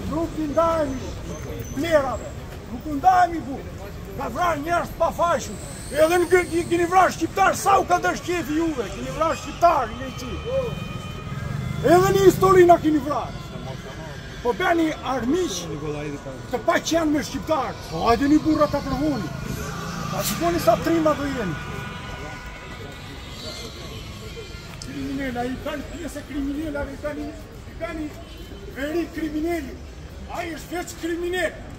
Nuk i ndajemi plerave, nuk i ndajemi bu. Ka vrarë njerëz pa fashun. Edhe në keni vrarë shqiptar, sa u ka dërsh qefi juve, keni vrarë shqiptar, edhe një histori na keni vrarë. Po beni armiq të pa qenë me shqiptar, po hajde një burra ta provoni. Ta shikoni sa trima do jeni. Kriminela, i kanë pjesë kriminelave, i kanë veri krimineli. Ai është veç kriminel.